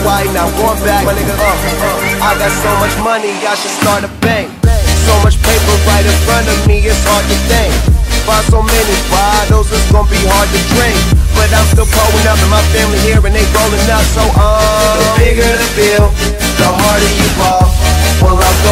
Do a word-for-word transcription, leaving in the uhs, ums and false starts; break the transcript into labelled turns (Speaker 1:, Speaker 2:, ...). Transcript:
Speaker 1: Hawaii, now going back. My nigga, uh, uh, I got so much money, I should start a bank. So much paper right in front of me, it's hard to think. Buy so many bottles, it's gonna be hard to drink. But I'm still pulling up and my family here and they rolling up. So um, the bigger the bill, the harder you fall. Well, I'm